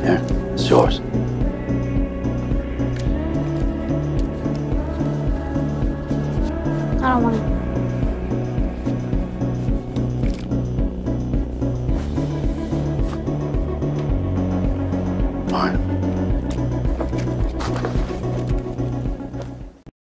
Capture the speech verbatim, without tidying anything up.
Here, it's yours. I don't want it. Fine.